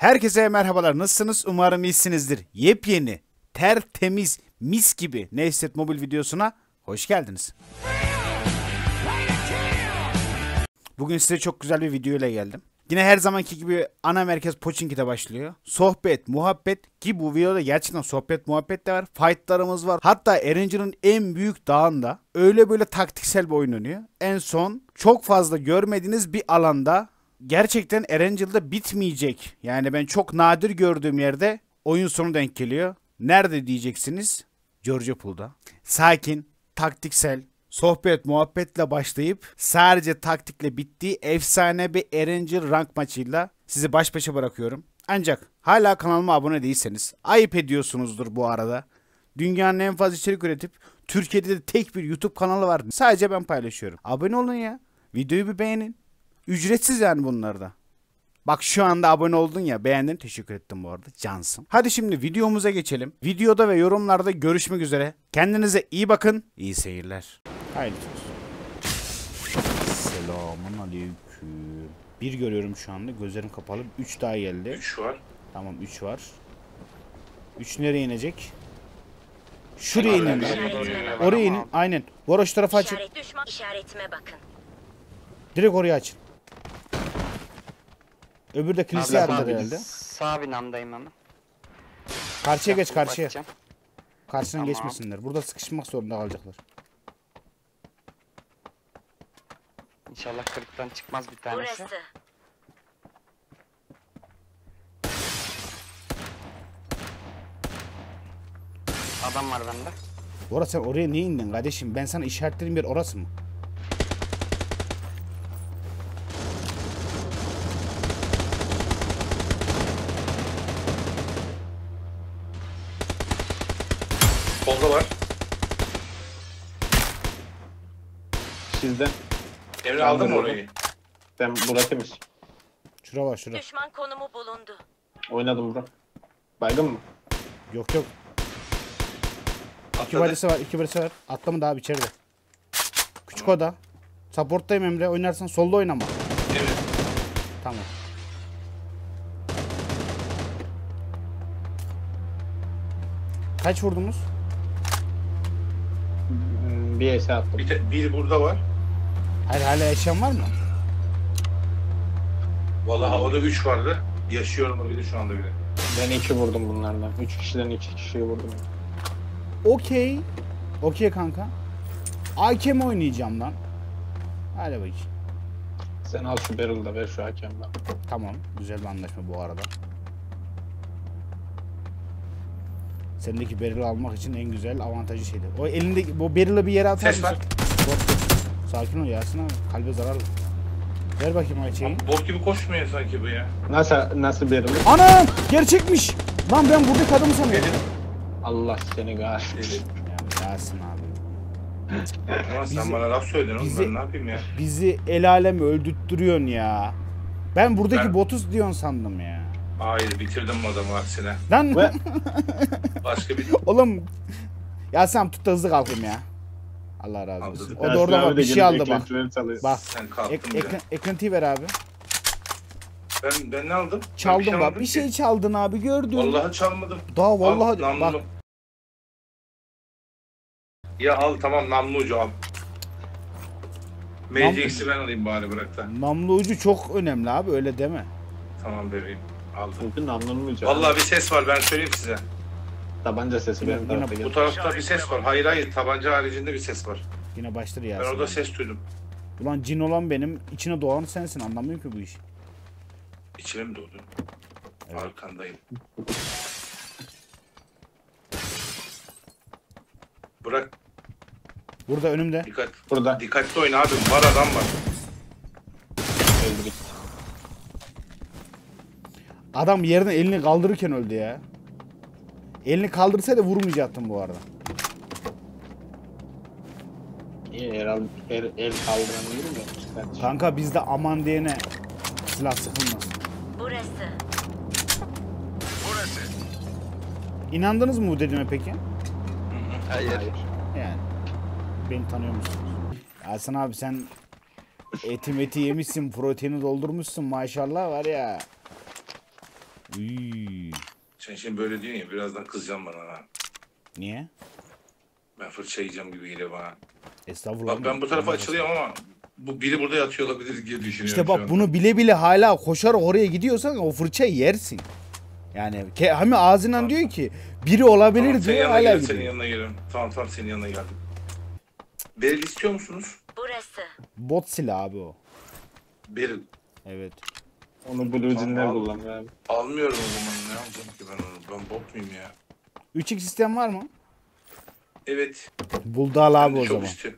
Herkese merhabalar. Nasılsınız? Umarım iyisinizdir. Yepyeni, tertemiz, mis gibi Neyset mobil videosuna hoş geldiniz. Bugün size çok güzel bir video ile geldim. Yine her zamanki gibi ana merkez Pochinki'de başlıyor. Sohbet, muhabbet ki bu videoda gerçekten sohbet, muhabbet de var. Fightlarımız var. Hatta Erangel'ın en büyük dağında öyle böyle taktiksel bir oyun oynuyor. En son çok fazla görmediğiniz bir alanda gerçekten Erangel'da bitmeyecek. Yani ben çok nadir gördüğüm yerde oyun sonu denk geliyor. Nerede diyeceksiniz? Georgia Pool'da. Sakin, taktiksel, sohbet muhabbetle başlayıp sadece taktikle bittiği efsane bir Erangel rank maçıyla sizi baş başa bırakıyorum. Ancak hala kanalıma abone değilseniz ayıp ediyorsunuzdur bu arada. Dünyanın en fazla içerik üretip Türkiye'de de tek bir YouTube kanalı var. Sadece ben paylaşıyorum. Abone olun ya. Videoyu bir beğenin. Ücretsiz yani bunlarda. Bak şu anda abone oldun ya, beğendin, teşekkür ettim bu arada, cansın. Hadi şimdi videomuza geçelim. Videoda ve yorumlarda görüşmek üzere. Kendinize iyi bakın. İyi seyirler. Haydi. Selamun aleyküm. Bir görüyorum şu anda, gözlerim kapalı. 3 daha geldi. 3 var. Tamam 3 var. 3 nereye inecek? Şuraya inin. Oraya inin. Aynen. Bora şu tarafa açın. Düşman işaretime bakın. Direkt oraya açın. Öbürü de kilise yardılar herhalde. Sağ binamdayım ama. Karşıya geç, karşıya. Bakacağım. Karşısına Tamam. geçmesinler. Burada sıkışmak zorunda kalacaklar. İnşallah kırıktan çıkmaz bir tanesi. Burası. Adam var bende. Bora sen oraya niye indin kardeşim? Ben sana işaretlediğim yer orası mı? Solda var. Sizden. Emre aldın mı orayı? Ben bırakayım. Şura var, şura. Düşman konumu bulundu. Oynadım bura. Baygın mı? Yok yok. İki Atladı. balisi var, iki balisi var. Atlama daha içeride. Küçük oda. Supporttayım Emre. Oynarsan solda oynama. Evet. Tamam. Kaç vurdunuz? Bir ese attım. Bir burada var. Hayır, hala eşyan var mı? Vallahi havada 3 vardı. Yaşıyorum o biri şu anda bile. Ben 2 vurdum bunlardan. 3 kişiden 2 kişiyi vurdum. Okey. Okey kanka. AK mi oynayacağım lan? Hadi bakayım. Sen al şu barrel'ı da ver şu hakemden. Tamam. Güzel bir anlaşma bu arada. Sendeki barrel'ı almak için en güzel avantajı şeydir. O elindeki bu barrel'ı bir yere atar Ses mısın? var. Sakin ol Yasin abi. Kalbe zararlı. Ver bakayım o şeyi. Bot gibi koşmuyor sanki bu ya. Nasıl barrel'ı? Anam! Gerçekmiş! Lan ben buradaki adamı sanıyorum. Allah seni kahretsin. Deli. Ya Yasin abi. Ama sen Bizi- bana laf söyledin oğlum, bizi- ben ne yapayım ya? Bizi el alem öldürttürüyorsun ya. Ben buradaki Ben- botuz diyorsun sandım ya. Hayır, bitirdim adamı aksine. Lan Ve Başka bir... oğlum. Yasin abi tut da hızlı kalkayım ya. Allah razı olsun. Aldı. O da orada bak bir şey aldı bak. Bak. Sen kalktın ya. Eklentiyi ver abi. Ben ne aldım? Ben Çaldın bak. almadım Bir ki. şey çaldın abi, gördün. Vallahi çalmadım. Daha vallahi Al, namlu. bak. Ya al tamam, namlu ucu al. MCX'i ben alayım bari, bırak da. Namlu ucu çok önemli abi, öyle deme. Tamam bebeğim, aldım. Bugün anlanmayacak. Vallahi bir ses var, ben söyleyeyim size. Tabanca sesi benim tarafa Bu gel. tarafta bir ses var. Hayır, tabanca haricinde bir ses var. Yine başladı Ben Yasin. orada abi. ses duydum. Ulan cin olan benim, içine doğan sensin, anlamıyorum ki bu işi. İçine mi doğdu? Evet. Arkandayım. Bırak, Burada önümde. dikkat. Burada. Dikkatli oyna abim, var adam var. Öldü. Adam yerden elini kaldırırken öldü ya. Elini kaldırsaydı vurmayacaktım bu arada. İyi el kaldıran değil mi? Kanka bizde aman diyene silah sıkılmaz. Burası. İnandınız mı bu dediğime peki? Hayır. Yani. Beni tanıyor musunuz? Hasan abi sen eti yemişsin, proteini doldurmuşsun maşallah var ya. Üy. Sen şimdi böyle diyorsun ya, birazdan kızacaksın bana ha. Niye? Ben fırça yiyeceğim gibi geliyor bana. Estağfurullah. Bak ben bu tarafa açılıyorum ama bu biri burada yatıyor olabilir diye düşünüyorum. İşte şu bak anda. bunu bile bile hala koşarak oraya gidiyorsan o fırçayı yersin. Yani hem ağzından diyor ki biri olabilir Tamam, senin diyor yanına hala geliyorum, gidiyor. senin yanına geliyorum. Tamam senin yanına geldim. Beril istiyor musunuz? Burası. Bot silah abi o. Beril. Evet. Onu Blue Jean'ler Tamam. kullanıyor abi. Almıyorum o zaman, ne alacağım ki ben onu? Ben bot muyum ya? 3x sistem var mı? Evet. Buldu al abi Ben de o çok zaman. istiyorum.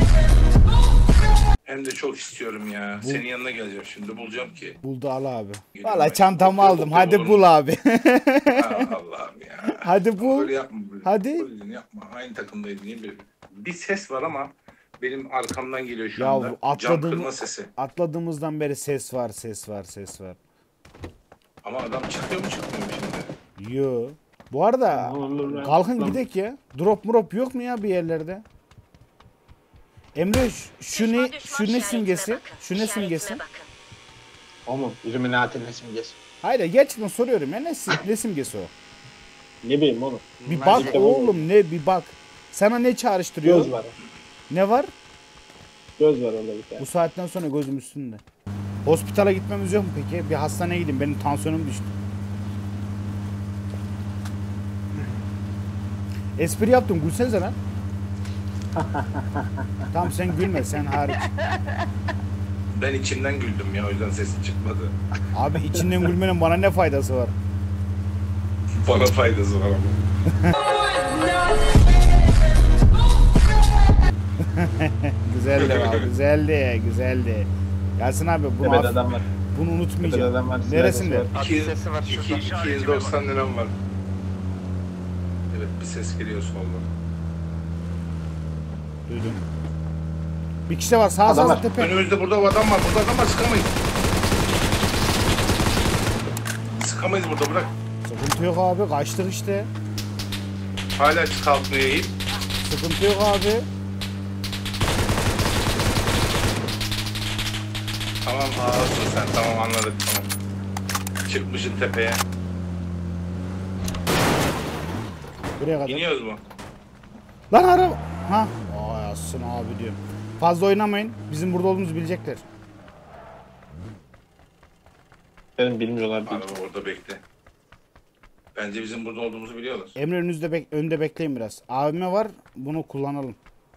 Hem de çok istiyorum ya. Senin yanına geleceğim şimdi, bulacağım ki. Buldu al abi. Geliyorum Valla ben. çantamı Yok, aldım. yok, Hadi olur bul mu? abi. Ha, Allah'ım ya. Hadi bul. Böyle yapma. Böyle. Hadi. Böyle yapma. Aynı takımdayız. Niye böyle? Bir ses var ama benim arkamdan geliyor şu Ya anda. bu Cam kırma sesi. atladığımızdan beri ses var, ses var, ses var. Ama adam çıkıyor mu çıkmıyor mu şimdi? Yo. Bu arada Olur lan. kalkın Lan. gidek ya. Drop yok mu ya bir yerlerde? Emre şu ne Düşman şu ne işaretime simgesi? bakın. Şu ne İşaretime simgesi? bakın. O mu? Illuminati'nin simgesi. Hayır gerçekten soruyorum ya ne simgesi o? Ne bileyim oğlum. Bir Ben bak de- oğlum ne bir bak. Sana ne çağrıştırıyor? Göz var. Ne var? Göz var orada bir tane. Bu saatten sonra gözüm üstünde. Hospitala gitmemiz yok mu peki? Bir hastaneye gideyim. Benim tansiyonum düştü. Espri yaptım. Gülsenize lan. Tamam sen gülme. Sen hariç. Ben içimden güldüm ya, o yüzden sesim çıkmadı. Abi içinden gülmenin bana ne faydası var? Bana faydası var ama. Güzeldi abi. Güzeldi. Güzeldi. Yasin abi bunu, Tepede adam var. bunu Tepede unutmayacağım. adam var. Neresinde? Silahı var. Atış sesi var şurada. 290 liram var. Evet, bir ses geliyor soldan. Duydum. Bir kişi de var. Sağ Adam sağ var. tepe. Önümüzde burada adam var. Burada adam var, sıkamayız. Sıkamayız burada, bırak. Sıkıntı yok abi. Kaçtık işte. Hala kalkmıyor Yiğit. Sıkıntı yok abi. Tamam ağırsın sen, tamam anladık, tamam. Çıkmışsın tepeye. Buraya kadar. İniyoruz mu? Lan araba. Ha. Aa Yasin abi diyorum. Fazla oynamayın. Bizim burada olduğumuzu bilecekler. Benim bilmiyorlar. Araba orada bekle. Bence bizim burada olduğumuzu biliyorlar. Emre önde bekleyin biraz. AVM var. Bunu kullanalım.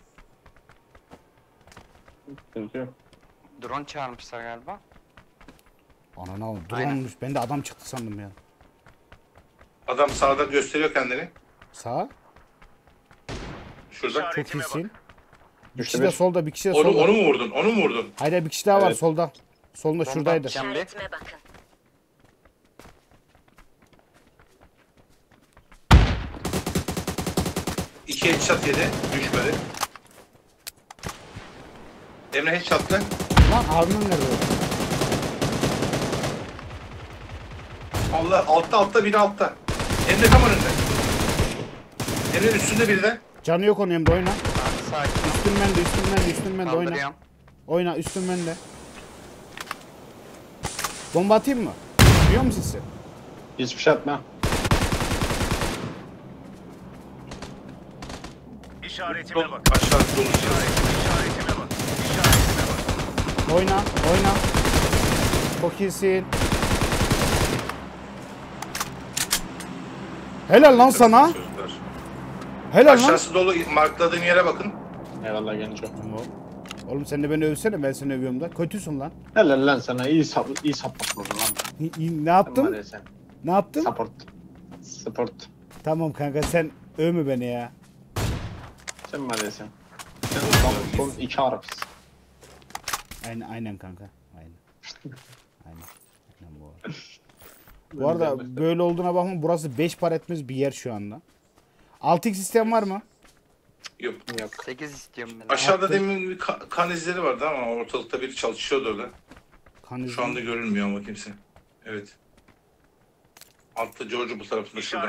Sıkıntı yok. Drone çağırmışlar galiba. Ananı al. Aynen. Drone'muş. Ben de adam çıktı sandım ya. Adam sağda gösteriyor kendini. Sağ. Şurada. Çok iyisin. Bir Düştü kişi de bir. solda. Bir kişi de Onu, solda. onu mu vurdun? Onu mu vurdun? Hayır bir kişi daha var Evet. solda. Solunda şuradaydı. atacağım. Can Bey. İşaretime bakın. İki headshot yedi. Düşmedi. Emre headshot'la. Lan AVM nerede? Allah, altta biri altta. Emre tam önünde. Emre'nin üstünde biri de. Canı yok onun Emre oyna. Abi sakin ol. Üstün bende oyna. Kaldırıyorum. Oyna üstün bende. Bomba atayım mı? Biliyor musun sen? Hiçbir şey atma. İşaretime bak. Aşağı dolu. Oyna. Çok iyisin. Helal lan sana. Çocuklar. Helal lan. Aşağısı dolu. Markladığım yere bakın. Eyvallah genco. Oğlum sen de beni övsene, ben seni övüyorum da. Kötüsün lan. Helal lan sana. İyi support oldun lan. Ne Sen yaptın? var ya sen. Ne yaptın? Support. Tamam kanka sen övme beni ya. Sen var ya sen. Sen son iki Arapsın. Aynen kanka. Aynen bu arada. Bu arada böyle olduğuna bakma, burası 5 para etmez bir yer şu anda. 6x sistem var mı? Yok. Yok. 8 istiyorum ben. Aşağıda Attım. demin bir kan izleri vardı ama ortalıkta biri çalışıyordu orada. Şu anda görünmüyor ama kimse. Evet. Altta George bu tarafında şurada.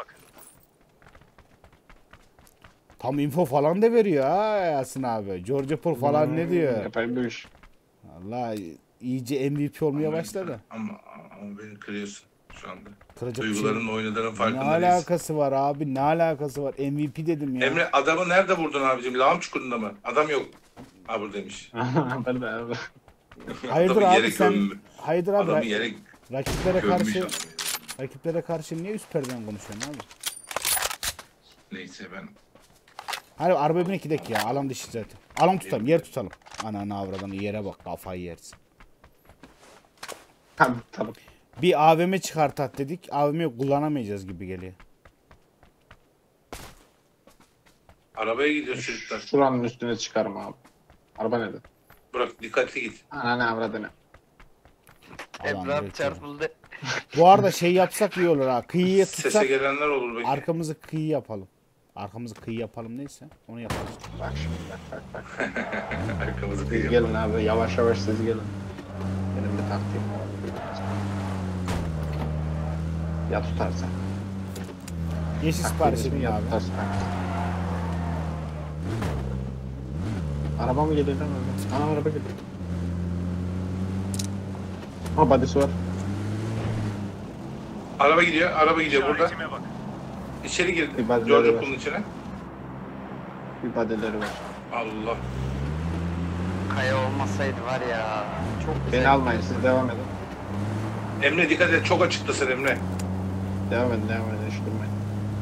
Tam info falan da veriyor ha Yasin abi. George Paul falan ne diyor? Yapayım bu iş. Allah iyice MVP olmaya başladı. Ama beni kırıyorsun. şu anda. Kıracak bir şey Duyguların oynadığının Ne farkındayız. alakası var abi? Ne alakası var? MVP dedim ya. Emre adamı nerede vurdun abicim? Lağım çukurunda mı? Adam yok. Ha buradaymış. Ben de abi. Hayırdır Adamı abi yere sen? gömmüş. Hayırdır abi? Adamı yere Rakiplere gömmüş karşı adamı. rakiplere karşı niye üst perden konuşuyorsun abi? Neyse ben. Hadi araba binek gidek ya. Alan dışı zaten. Alan tutalım. Yer tutalım. Ananı avradanı yere bak. Kafayı yersin. Tamam tamam. Bir AVM çıkartat dedik. AVM'yi kullanamayacağız gibi geliyor. Arabaya gidiyoruz çocuklar. Şuranın üstüne çıkarma abi. Araba nerede? Bırak dikkatli git. Ananı avradını. Alan Ebrar direkt çarpıldı. Bu arada şey yapsak iyi olur ha. Kıyıya Sese tutsak gelenler olur belki. arkamızı kıyı yapalım. Arkamızı kıyı yapalım neyse. Onu yaparız. Bak şimdi bak. Arkamızı Siz kıyıyor. gelin abi yavaş yavaş siz gelin. Benim bir taktiğim var. Ya tutarsa. Yeşil Taktiğim sipariş ismi edin ya abi. tutarsa. Araba mı geliyor lan orada? Aa araba geliyor. Ha body'si var. Araba gidiyor. Araba gidiyor burada. İçeri girdi. Bir bazileri George var. Pool'un içine. Bir body'leri var. Allah. Kaya olmasaydı var ya. Çok güzel. Beni almayın siz devam edin. Emre dikkat et. Çok açıktasın Emre. Devam edin hiç durmayın.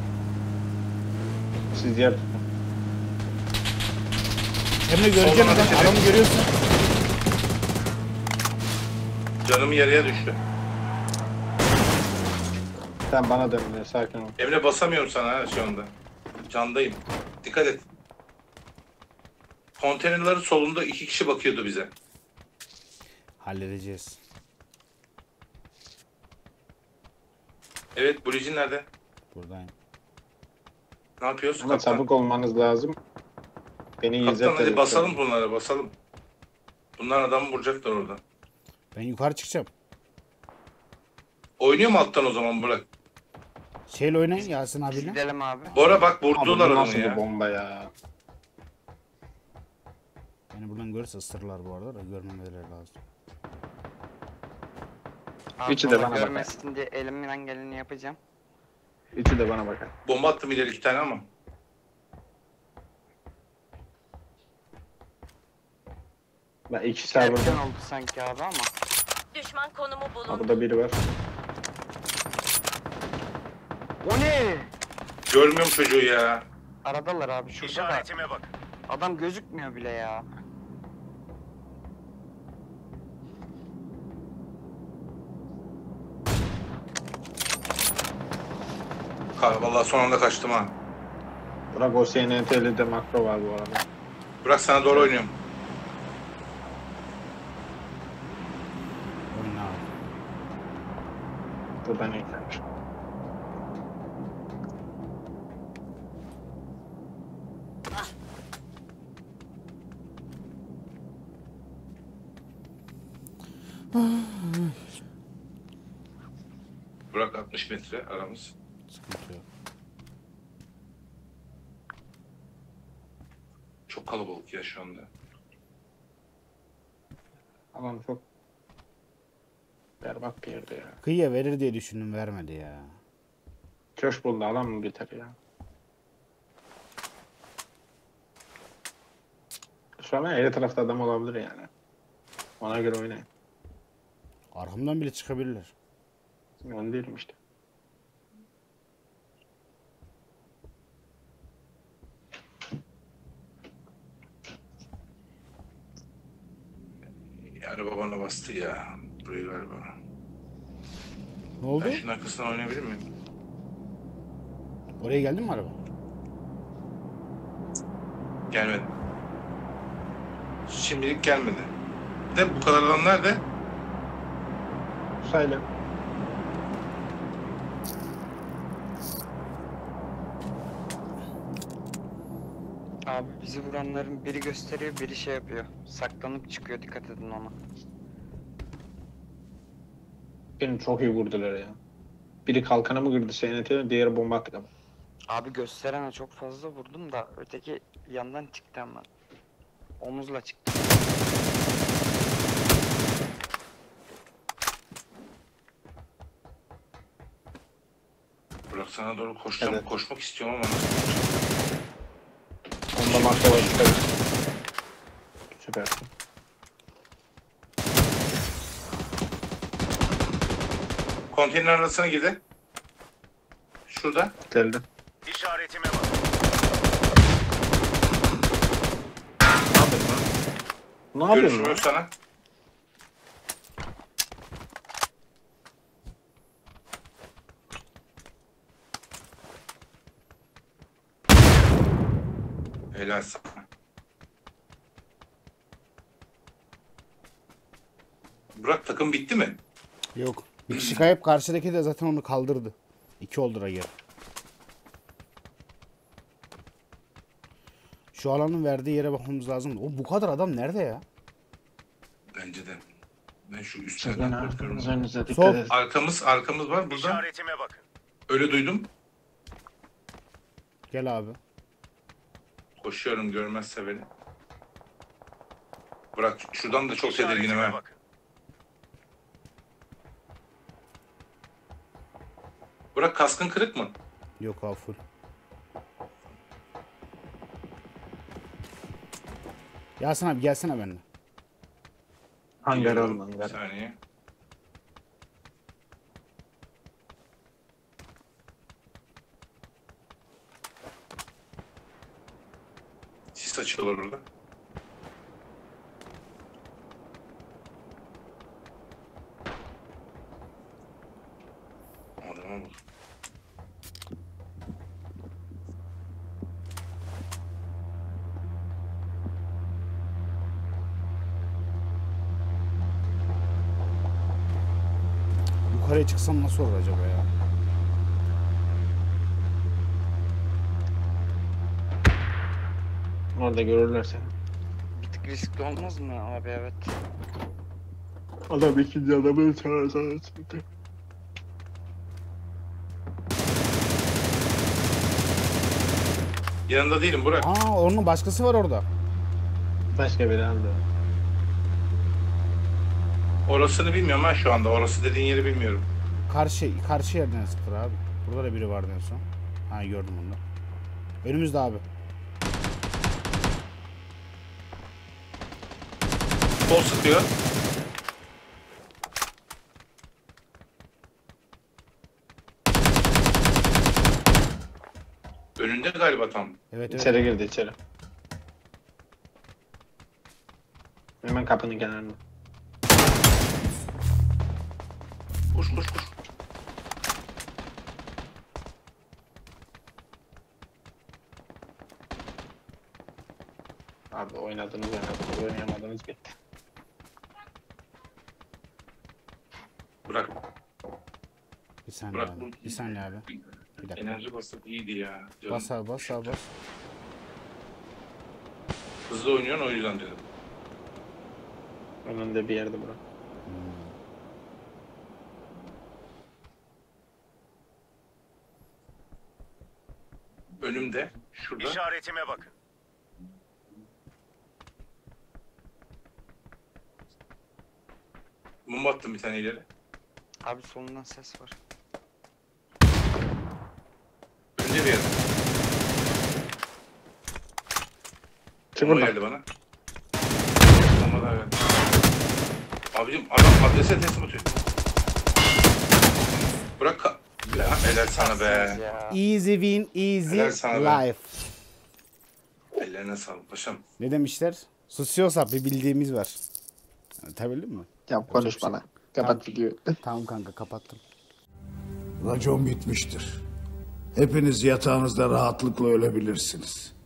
Siz yer tutun. Emre göreceksin Soldan adam. ateş Adamı edin. görüyorsun. Canım yarıya düştü. Sen bana dön sakin ol. Emre basamıyorum sana ha şu anda. Candayım. Dikkat et. Konteynerlerin solunda 2 kişi bakıyordu bize. Halledeceğiz. Evet, Blue'cin nerede? Buradayım. Ne yapıyoruz? Ama Kaptan. çabuk olmanız lazım. Beni Kaptan izlet. hadi basalım bunlara, basalım. Bunlar adamı vuracaklar orada. Ben yukarı çıkacağım. Oynuyor mu alttan o zaman Burak? Şeyle oynayın Yasin Biz abiyle. gidelim abi. Bora bak Abi vurdular bu onu nasıl bir ya. bomba ya? Beni buradan görürse ısırırlar bu arada da görmemeleri lazım. Abi Üçü de bana bana bakar. görmesin diye elimden geleni yapacağım. Üçü de bana bakar. Bomba attım ileri 2 tane ama. Ben iki serverda. Erken oldu sanki abi ama. Düşman konumu bulundu. Burada biri var. O ne? Görmüyorum çocuğu ya. Aradalar abi şurada da. Adam gözükmüyor bile ya. Vallahi son anda kaçtım ha. Bırak o SNT'li makro var bu arada. Burak sana doğru oynuyorum. Oyna abi. Buradan eklenmiş. Burak 60 metre aramız. Sıkıntı yok. Çok kalabalık ya şu anda. Alan çok berbat bir yerde ya. Kıyıya verir diye düşündüm vermedi ya. Köş buldu alan mı biter ya? Şu an her tarafta adam olabilir yani. Ona göre oynayın. Arkamdan bile çıkabilirler. Ben değilim işte. Yani babana bastı ya. Burayı galiba. Ne oldu? Ben şunun arkasından oynayabilir miyim? Oraya geldin mi araba? Gelmedi. Şimdilik gelmedi. De bu kadar adam nerede? Söyle. Abi bizi vuranların biri gösteriyor biri şey yapıyor. Saklanıp çıkıyor dikkat edin ona. Beni çok iyi vurdular ya. Biri kalkanı mı kırdı SNT'ye, diğeri bomba attı ama. Abi gösterene çok fazla vurdum da öteki yandan çıktı ama. Omuzla çıktı. Burak sana doğru koşacağım. Evet. Koşmak istiyorum ama Onda makta var. Dikkat et. Süpersin. konteyner arasına girdi. Şurada. Geldi. İşaretime bak. Ne yapıyorsun Görüşüm lan? yok sana. Helal sana. Burak takım bitti mi? Yok. Bir kişi kayıp, karşıdaki de zaten onu kaldırdı. 2 oldu Rager. Şu alanın verdiği yere bakmamız lazım. O bu kadar adam nerede ya? Bence de. Ben şu Sizin üstlerden arkanız korkuyorum. önünüze Sol. dikkat edin. Arkamız var burada. İşaretime bakın. Öyle duydum. Gel abi. Koşuyorum görmezse beni. Burak şuradan da çok tedirginim İşaretime ha. bakın. Burak kaskın kırık mı? Yok abi, full. Yasin abi gelsene benimle. Hangar Geliyorum. alın Bir hangar. saniye. Sis açıyorlar orada. Adama bak. Yukarıya çıksam nasıl olur acaba ya? Orada görürler seni. Bir tık riskli olmaz mı abi, evet. Adam ikinci adamı çağırsana çıktı. Yanında değilim Burak. Aa, onun başkası var orada. Başka biri aldı. Orasını bilmiyorum ha şu anda. Orası dediğin yeri bilmiyorum. Karşı yerden sıktır abi. Burada da biri vardı en son. Ha, gördüm onu da. Önümüzde abi. Sol sıkıyor. Önünde galiba tam. Evet evet. İçeri girdi içeri. Hemen kapının kenarında. Koş koş koş. Abi oynadınız oynayamadınız bitti. Bırak. Bir saniye Bırak abi. bu. Bir saniye abi. Bir dakika. Enerji basıp iyiydi ya. Canım. Bas abi, bas abi, bas. Hızlı oynuyorsun o yüzden dedim. Önünde bir yerde bırak. Önümde. Şurada. İşaretime bakın. Mum attım bir tane ileri. Abi solundan ses var. Önünde bir yerde. Çık Bomba buradan. geldi bana. Bomba daha geldi. Abicim adam adrese teslim atıyor. Bırak ya, helal sana be. Ya. Easy win, easy Helal sana be. life. Ellerine sağlık paşam. Ne demişler? Susuyorsa bir bildiğimiz var. Anlatabildim mi? Yap konuş bana. Kapat videoyu. Tamam kanka, kapattım. Racon bitmiştir. Hepiniz yatağınızda rahatlıkla ölebilirsiniz.